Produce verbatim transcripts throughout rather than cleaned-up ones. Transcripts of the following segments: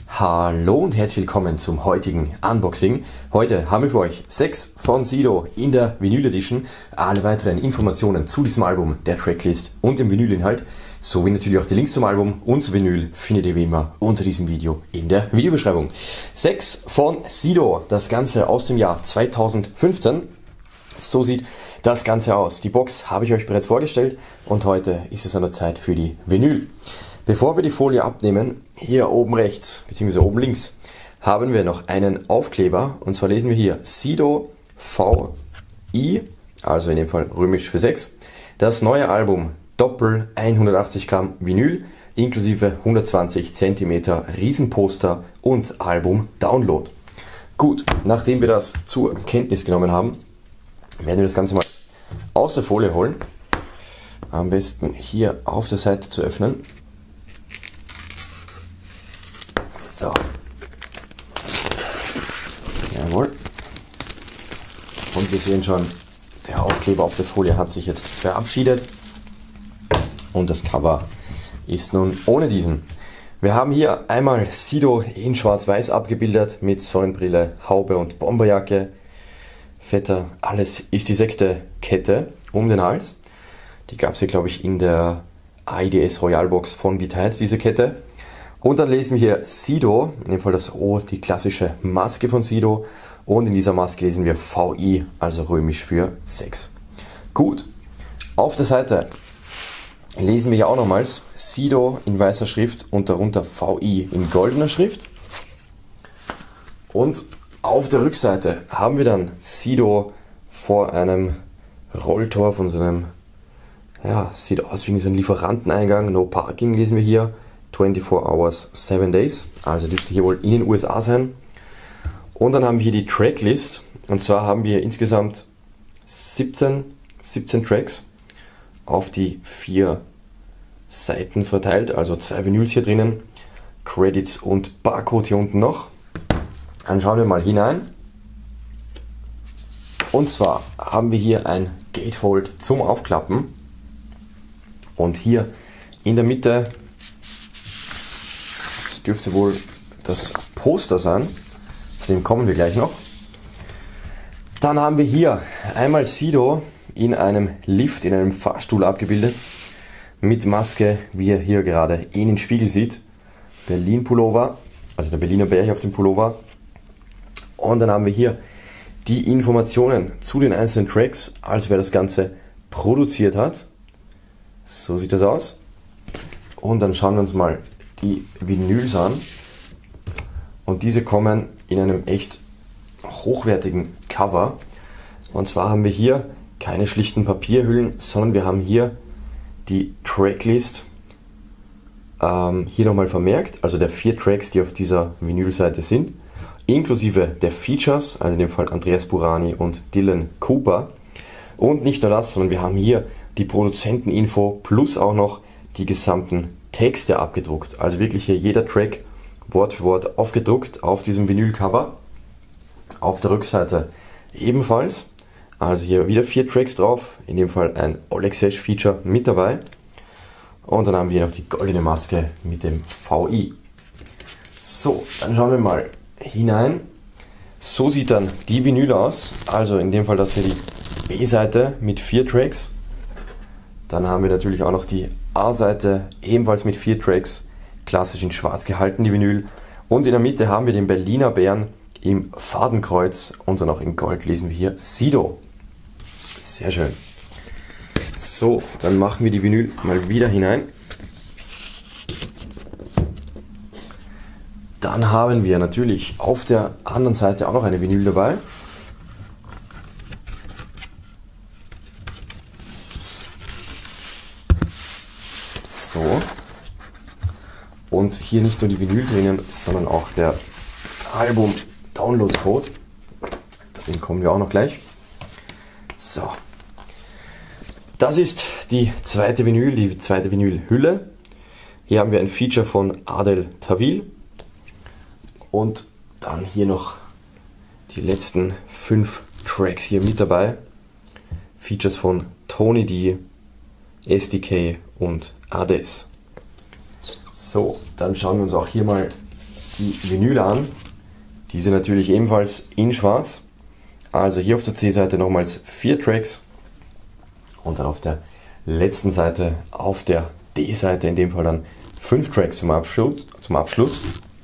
Hallo und herzlich willkommen zum heutigen Unboxing. Heute haben wir für euch sechs von Sido in der Vinyl Edition. Alle weiteren Informationen zu diesem Album, der Tracklist und dem Vinylinhalt, sowie natürlich auch die Links zum Album und zu Vinyl findet ihr wie immer unter diesem Video in der Videobeschreibung. sechs von Sido, das Ganze aus dem Jahr zweitausendfünfzehn. So sieht das Ganze aus. Die Box habe ich euch bereits vorgestellt und heute ist es an der Zeit für die Vinyl. Bevor wir die Folie abnehmen, hier oben rechts bzw. oben links haben wir noch einen Aufkleber, und zwar lesen wir hier Sido V I, also in dem Fall römisch für sechs, das neue Album Doppel hundertachtzig Gramm Vinyl inklusive hundertzwanzig Zentimeter Riesenposter und Album Download. Gut, nachdem wir das zur Kenntnis genommen haben, werden wir das Ganze mal aus der Folie holen. Am besten hier auf der Seite zu öffnen. So. Jawohl. Und wir sehen schon, der Aufkleber auf der Folie hat sich jetzt verabschiedet. Und das Cover ist nun ohne diesen. Wir haben hier einmal Sido in schwarz-weiß abgebildet mit Sonnenbrille, Haube und Bomberjacke. Fetter, alles ist die sechste Kette um den Hals. Die gab es hier, glaube ich, in der A I D S Royal Box von Beteid, diese Kette. Und dann lesen wir hier Sido, in dem Fall das O, die klassische Maske von Sido. Und in dieser Maske lesen wir V I, also römisch für sechs. Gut, auf der Seite lesen wir hier auch nochmals Sido in weißer Schrift und darunter V I in goldener Schrift. Und auf der Rückseite haben wir dann Sido vor einem Rolltor von so einem, ja, sieht aus wie so ein Lieferanteneingang, No Parking lesen wir hier. vierundzwanzig hours, seven days, also dürfte hier wohl in den U S A sein. Und dann haben wir hier die Tracklist, und zwar haben wir insgesamt siebzehn, siebzehn Tracks auf die vier Seiten verteilt, also zwei Vinyls hier drinnen, Credits und Barcode hier unten noch. Dann schauen wir mal hinein. Und zwar haben wir hier ein Gatefold zum Aufklappen, und hier in der Mitte dürfte wohl das Poster sein, zu dem kommen wir gleich noch. Dann haben wir hier einmal Sido in einem Lift, in einem Fahrstuhl abgebildet, mit Maske, wie ihr hier gerade in den Spiegel sieht. Berlin Pullover, also der Berliner Bär hier auf dem Pullover. Und dann haben wir hier die Informationen zu den einzelnen Tracks, also wer das Ganze produziert hat. So sieht das aus. Und dann schauen wir uns mal die Vinyls an, und diese kommen in einem echt hochwertigen Cover. Und zwar haben wir hier keine schlichten Papierhüllen, sondern wir haben hier die Tracklist ähm, hier nochmal vermerkt, also der vier Tracks, die auf dieser Vinylseite sind, inklusive der Features, also in dem Fall Andreas Burani und Dylan Cooper. Und nicht nur das, sondern wir haben hier die Produzenteninfo plus auch noch die gesamten Texte abgedruckt, also wirklich hier jeder Track Wort für Wort aufgedruckt auf diesem Vinylcover. Auf der Rückseite ebenfalls, also hier wieder vier Tracks drauf, in dem Fall ein Olexesh Feature mit dabei. Und dann haben wir noch die goldene Maske mit dem V I. So, dann schauen wir mal hinein. So sieht dann die Vinyl aus, also in dem Fall das hier die B-Seite mit vier Tracks. Dann haben wir natürlich auch noch die A-Seite, ebenfalls mit vier Tracks, klassisch in schwarz gehalten, die Vinyl. Und in der Mitte haben wir den Berliner Bären im Fadenkreuz, und dann auch in Gold lesen wir hier Sido. Sehr schön. So, dann machen wir die Vinyl mal wieder hinein. Dann haben wir natürlich auf der anderen Seite auch noch eine Vinyl dabei. So. Und hier nicht nur die Vinyl drinnen, sondern auch der Album-Download-Code. Den kommen wir auch noch gleich. So. Das ist die zweite Vinyl, die zweite Vinyl-Hülle. Hier haben wir ein Feature von Adel Tawil. Und dann hier noch die letzten fünf Tracks hier mit dabei. Features von Tony D, S D K und Ades. So, dann schauen wir uns auch hier mal die Vinyl an. Diese natürlich ebenfalls in schwarz. Also hier auf der C-Seite nochmals vier Tracks und dann auf der letzten Seite, auf der D-Seite in dem Fall dann fünf Tracks zum Abschluss. Zum Abschluss.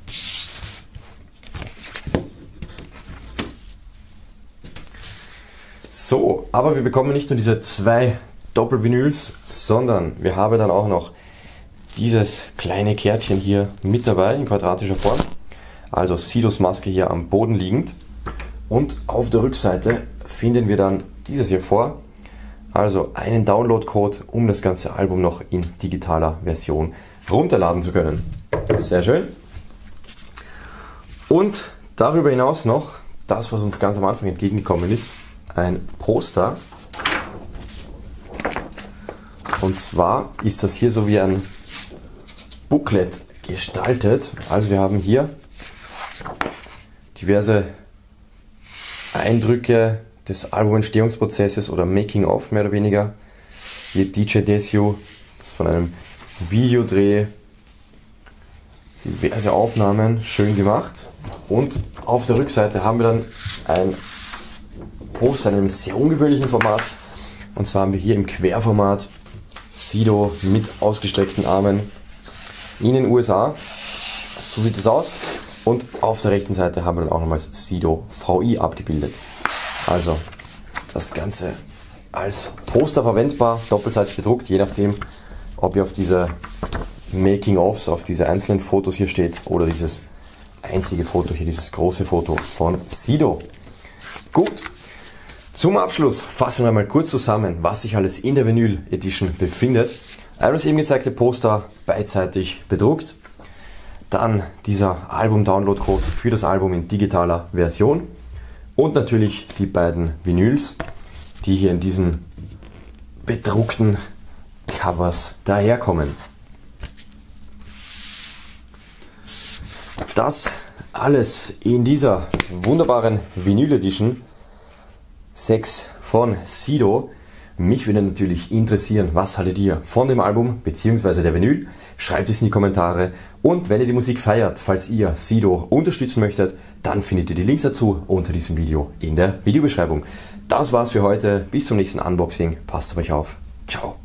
So, aber wir bekommen nicht nur diese zwei Doppelvinyls, sondern wir haben dann auch noch dieses kleine Kärtchen hier mit dabei in quadratischer Form. Also Sidos Maske hier am Boden liegend. Und auf der Rückseite finden wir dann dieses hier vor. Also einen Download-Code, um das ganze Album noch in digitaler Version runterladen zu können. Sehr schön. Und darüber hinaus noch das, was uns ganz am Anfang entgegengekommen ist, ein Poster. Und zwar ist das hier so wie ein Booklet gestaltet. Also wir haben hier diverse Eindrücke des Albumentstehungsprozesses oder Making of mehr oder weniger. Hier D J Desio, das ist von einem Videodreh, diverse Aufnahmen, schön gemacht. Und auf der Rückseite haben wir dann ein Poster in einem sehr ungewöhnlichen Format. Und zwar haben wir hier im Querformat Sido mit ausgestreckten Armen in den U S A. So sieht es aus. Und auf der rechten Seite haben wir dann auch nochmals Sido V I abgebildet. Also das Ganze als Poster verwendbar, doppelseitig bedruckt, je nachdem, ob ihr auf diese Making-ofs, auf diese einzelnen Fotos hier steht oder dieses einzige Foto hier, dieses große Foto von Sido. Gut, zum Abschluss fassen wir einmal kurz zusammen, was sich alles in der Vinyl Edition befindet. Einmal das eben gezeigte Poster beidseitig bedruckt. Dann dieser Album-Download-Code für das Album in digitaler Version. Und natürlich die beiden Vinyls, die hier in diesen bedruckten Covers daherkommen. Das alles in dieser wunderbaren Vinyl Edition sechs von Sido. Mich würde natürlich interessieren, was haltet ihr von dem Album bzw. der Vinyl? Schreibt es in die Kommentare. Und wenn ihr die Musik feiert, falls ihr Sido unterstützen möchtet, dann findet ihr die Links dazu unter diesem Video in der Videobeschreibung. Das war's für heute. Bis zum nächsten Unboxing. Passt auf euch auf. Ciao.